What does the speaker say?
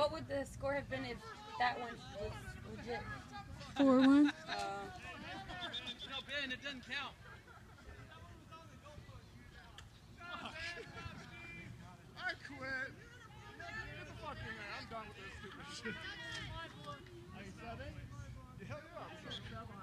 what would the score have been if that one was legit? 4-1. No, Ben, it doesn't count. I quit. Get the fuck in there. I'm done with this stupid shit. Are you 7? Yeah, hell yeah.